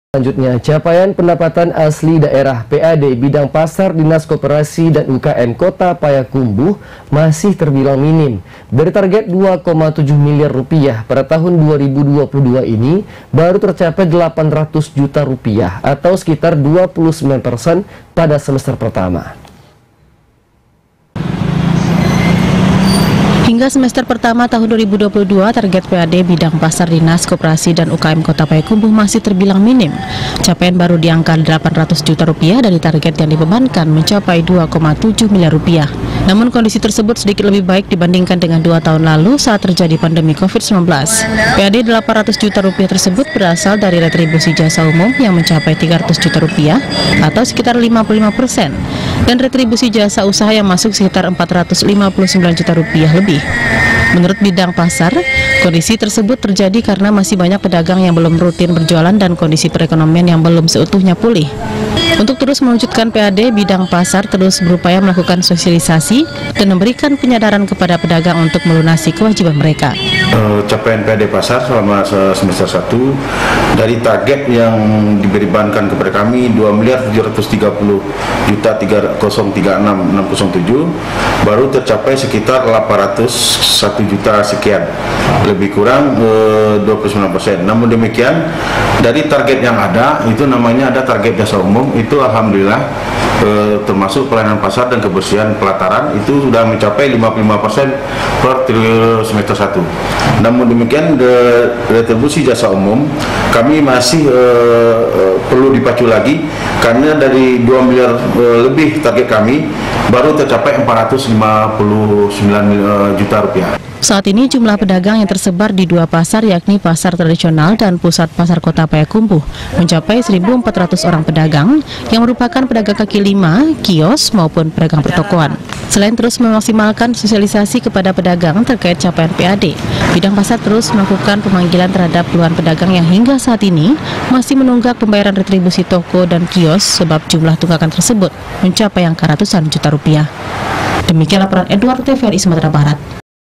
Selanjutnya, capaian pendapatan asli daerah PAD bidang pasar Dinas Koperasi dan UKM Kota Payakumbuh masih terbilang minim. Dari target 2,7 miliar rupiah pada tahun 2022 ini baru tercapai 800 juta rupiah atau sekitar 29% pada semester pertama. Hingga semester pertama tahun 2022, target PAD bidang pasar Dinas Koperasi dan UKM Kota Payakumbuh masih terbilang minim. Capaian baru di angka 800 juta rupiah dari target yang dibebankan mencapai 2,7 miliar rupiah. Namun kondisi tersebut sedikit lebih baik dibandingkan dengan 2 tahun lalu saat terjadi pandemi COVID-19. PAD 800 juta rupiah tersebut berasal dari retribusi jasa umum yang mencapai 300 juta rupiah atau sekitar 55%. Dan retribusi jasa usaha yang masuk sekitar 459 juta rupiah lebih. Menurut bidang pasar, kondisi tersebut terjadi karena masih banyak pedagang yang belum rutin berjualan dan kondisi perekonomian yang belum seutuhnya pulih. Untuk terus mewujudkan PAD, bidang pasar terus berupaya melakukan sosialisasi dan memberikan penyadaran kepada pedagang untuk melunasi kewajiban mereka. Capaian PAD pasar selama semester 1 dari target yang dibebankan kepada kami 2.730.303.607 baru tercapai sekitar 801 juta sekian, lebih kurang 29%. Namun demikian dari target yang ada itu namanya ada target jasa umum, itu alhamdulillah termasuk pelayanan pasar dan kebersihan pelataran itu sudah mencapai 55% per semester 1. Namun demikian retribusi jasa umum kami masih perlu dipacu lagi karena dari 2 miliar lebih target kami baru tercapai 459 juta rupiah. Saat ini jumlah pedagang yang tersebar di 2 pasar yakni pasar tradisional dan pusat pasar Kota Payakumbuh mencapai 1.400 orang pedagang yang merupakan pedagang kaki lima, kios maupun pedagang pertokoan. Selain terus memaksimalkan sosialisasi kepada pedagang terkait capaian PAD, bidang pasar terus melakukan pemanggilan terhadap puluhan pedagang yang hingga saat ini masih menunggak pembayaran retribusi toko dan kios sebab jumlah tunggakan tersebut mencapai angka ratusan juta rupiah. Demikian laporan Edward, TVRI Sumatera Barat.